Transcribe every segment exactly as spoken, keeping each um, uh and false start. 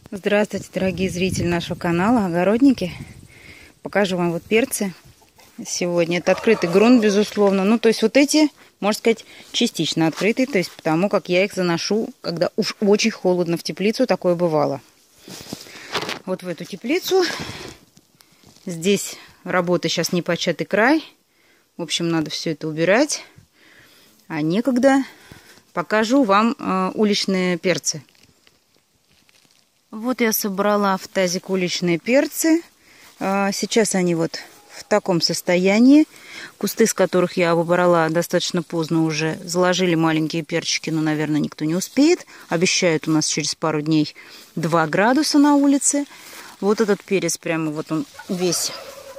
Здравствуйте, дорогие зрители нашего канала, огородники. Покажу вам вот перцы сегодня. Это открытый грунт, безусловно. Ну, то есть вот эти, можно сказать, частично открытые. То есть потому как я их заношу, когда уж очень холодно в теплицу. Такое бывало. Вот в эту теплицу. Здесь работа сейчас непочатый край. В общем, надо все это убирать. А некогда. Покажу вам э, уличные перцы. Вот я собрала в тазик уличные перцы. Сейчас они вот в таком состоянии. Кусты, с которых я выбрала достаточно поздно уже, заложили маленькие перчики, но, наверное, никто не успеет. Обещают у нас через пару дней два градуса на улице. Вот этот перец прямо вот он весь.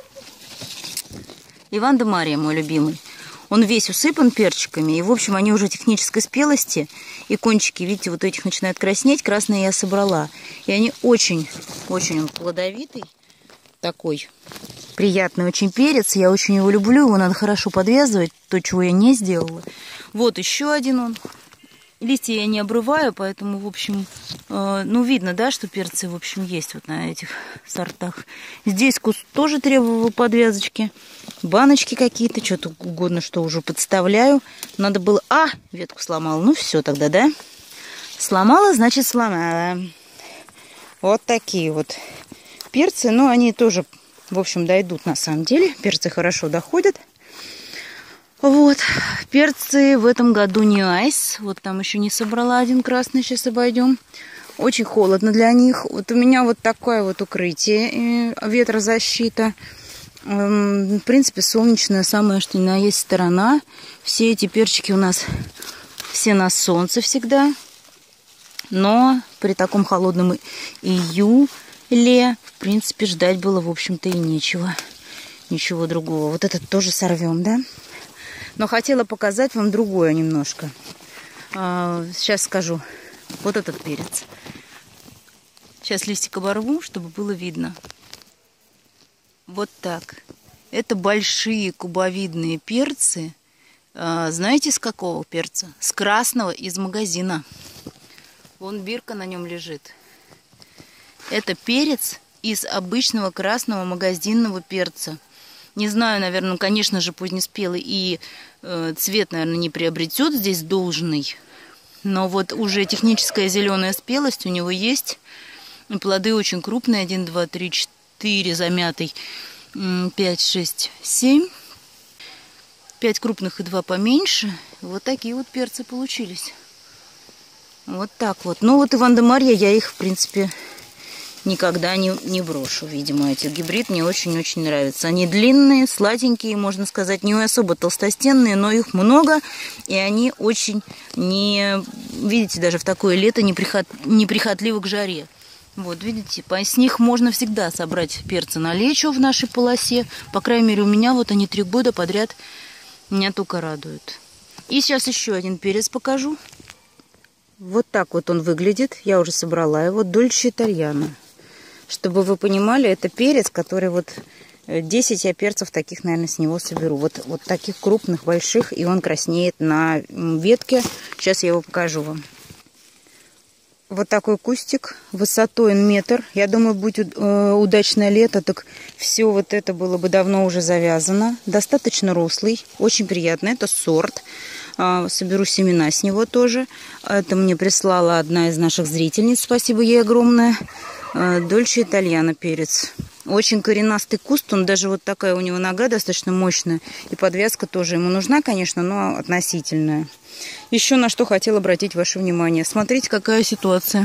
Иван да Мария, мой любимый. Он весь усыпан перчиками, и, в общем, они уже технической спелости, и кончики, видите, вот этих начинают краснеть. Красные я собрала, и они очень-очень плодовитый, такой приятный очень перец. Я очень его люблю, его надо хорошо подвязывать, то, чего я не сделала. Вот еще один он. Листья я не обрываю, поэтому, в общем, э, ну, видно, да, что перцы, в общем, есть вот на этих сортах. Здесь куст тоже требовал подвязочки. Баночки какие-то, что-то угодно, что уже подставляю. Надо было... А, ветку сломала. Ну, все тогда, да? Сломала, значит, сломала. Вот такие вот перцы. Ну, они тоже, в общем, дойдут на самом деле. Перцы хорошо доходят. Вот, перцы в этом году не айс. Вот там еще не собрала один красный, сейчас обойдем. Очень холодно для них. Вот у меня вот такое вот укрытие, ветрозащита. В принципе, солнечная самая что ни на есть сторона. Все эти перчики у нас все на солнце всегда. Но при таком холодном июле, в принципе, ждать было, в общем-то, и нечего. Ничего другого. Вот этот тоже сорвем, да? Но хотела показать вам другое немножко. Сейчас скажу. Вот этот перец. Сейчас листик оборву, чтобы было видно. Вот так. Это большие кубовидные перцы. Знаете, с какого перца? С красного из магазина. Вон бирка на нем лежит. Это перец из обычного красного магазинного перца. Не знаю, наверное, конечно же, позднеспелый и э, цвет, наверное, не приобретет здесь должный. Но вот уже техническая зеленая спелость у него есть. И плоды очень крупные. один, два, три, четыре замятый. пять, шесть, семь. пять крупных и два поменьше. Вот такие вот перцы получились. Вот так вот. Ну вот Иван да Мария, я их, в принципе... никогда не, не брошу, видимо, эти гибрид мне очень-очень нравятся. Они длинные, сладенькие, можно сказать, не особо толстостенные, но их много, и они очень, не, видите, даже в такое лето неприхот, неприхотливы к жаре. Вот, видите, с них можно всегда собрать перцы на лечо в нашей полосе. По крайней мере, у меня вот они три года подряд меня только радуют. И сейчас еще один перец покажу. Вот так вот он выглядит. Я уже собрала его. Дольче Итальяно. Чтобы вы понимали, это перец, который вот десять я перцев таких, наверное, с него соберу. Вот, вот таких крупных, больших, и он краснеет на ветке. Сейчас я его покажу вам. Вот такой кустик, высотой метр. Я думаю, будет удачное лето, так все вот это было бы давно уже завязано. Достаточно рослый, очень приятный. Это сорт. Соберу семена с него тоже. Это мне прислала одна из наших зрительниц. Спасибо ей огромное. Дольче Итальяно перец. Очень коренастый куст. Он даже вот такая у него нога достаточно мощная. И подвязка тоже ему нужна, конечно, но относительная. Еще на что хотела обратить ваше внимание. Смотрите, какая ситуация.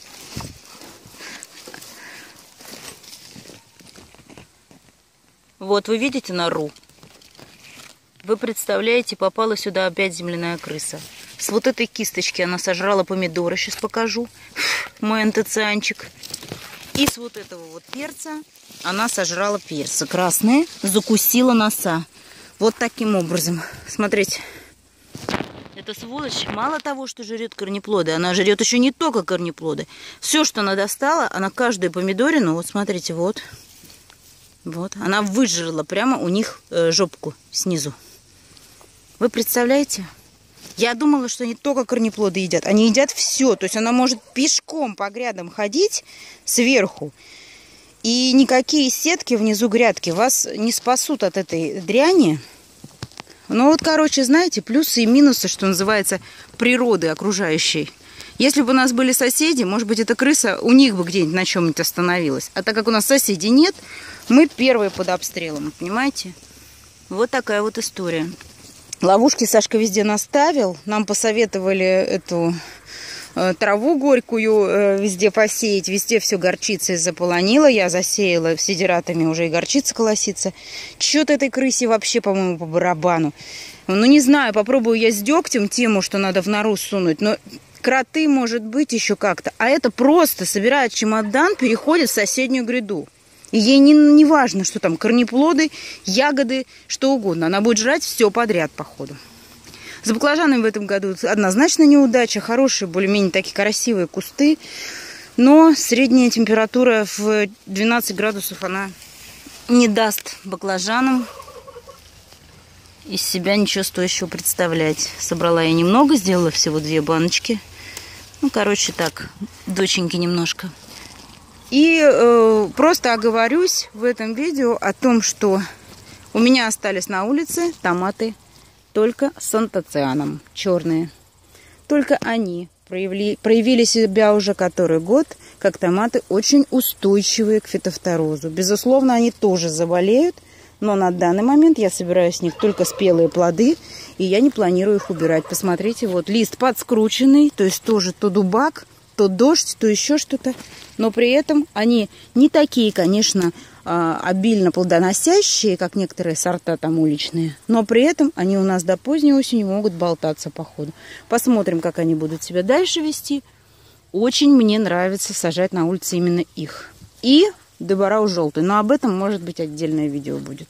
Вот вы видите нору? Вы представляете, попала сюда опять земляная крыса. С вот этой кисточки она сожрала помидоры. Сейчас покажу. Мой антоцианчик. И с вот этого вот перца она сожрала перцы красные. Закусила носа. Вот таким образом. Смотрите. Эта сволочь мало того, что жрет корнеплоды, она жрет еще не только корнеплоды. Все, что она достала, она каждую помидорину, вот смотрите, вот. Вот. Она выжрала прямо у них э, жопку снизу. Вы представляете? Я думала, что они только корнеплоды едят. Они едят все. То есть она может пешком по грядам ходить сверху. И никакие сетки внизу грядки вас не спасут от этой дряни. Ну вот, короче, знаете, плюсы и минусы, что называется, природы окружающей. Если бы у нас были соседи, может быть, эта крыса у них бы где-нибудь на чем-нибудь остановилась. А так как у нас соседей нет, мы первые под обстрелом, понимаете? Вот такая вот история. Ловушки Сашка везде наставил. Нам посоветовали эту э, траву горькую э, везде посеять. Везде все горчицей заполонило. Я засеяла сидератами, уже и горчица колосится. Чё-то этой крысе вообще, по-моему, по барабану. Ну, не знаю, попробую я с дегтем тему, что надо в нору сунуть. Но кроты, может быть, еще как-то. А это просто собирает чемодан, переходит в соседнюю гряду. И ей не, не важно, что там корнеплоды, ягоды, что угодно. Она будет жрать все подряд, походу. С баклажанами в этом году однозначно неудача. Хорошие, более-менее такие красивые кусты. Но средняя температура в двенадцать градусов она не даст баклажанам из себя ничего стоящего представлять. Собрала я немного, сделала всего две баночки. Ну, короче, так, доченьки немножко. И э, просто оговорюсь в этом видео о том, что у меня остались на улице томаты только с антоцианом, черные. Только они проявили, проявили себя уже который год, как томаты очень устойчивые к фитофторозу. Безусловно, они тоже заболеют, но на данный момент я собираю с них только спелые плоды, и я не планирую их убирать. Посмотрите, вот лист подскрученный, то есть тоже то дубак, то дождь, то еще что-то. Но при этом они не такие, конечно, обильно плодоносящие, как некоторые сорта там уличные. Но при этом они у нас до поздней осени могут болтаться по ходу. Посмотрим, как они будут себя дальше вести. Очень мне нравится сажать на улице именно их. И добарау желтый. Но об этом, может быть, отдельное видео будет.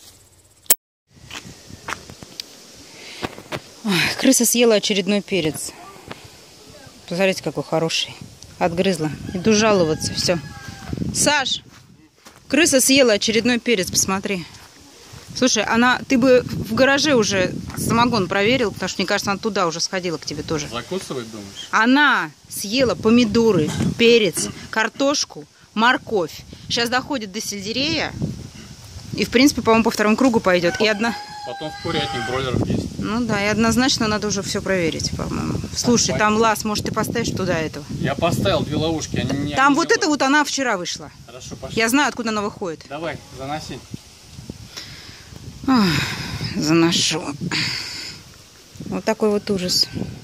Ой, крыса съела очередной перец. Посмотрите, какой хороший. Отгрызла. Иду жаловаться. Все. Саш, крыса съела очередной перец, посмотри. Слушай, она, ты бы в гараже уже самогон проверил, потому что, мне кажется, она туда уже сходила к тебе тоже. Закусывать, думаешь? Она съела помидоры, перец, картошку, морковь. Сейчас доходит до сельдерея. И, в принципе, по-моему, по второму кругу пойдет. И одна... Потом в курятник бройлеров есть. Ну да, и однозначно надо уже все проверить, по-моему. Слушай, там лаз, может, ты поставишь туда этого? Я поставил две ловушки. Они не, там они вот не это вот она вчера вышла. Хорошо, пошли. Я знаю, откуда она выходит. Давай, заноси. Ох, заношу. Вот такой вот ужас.